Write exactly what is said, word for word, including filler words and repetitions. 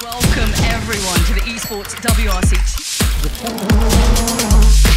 Welcome everyone to the Esports W R C.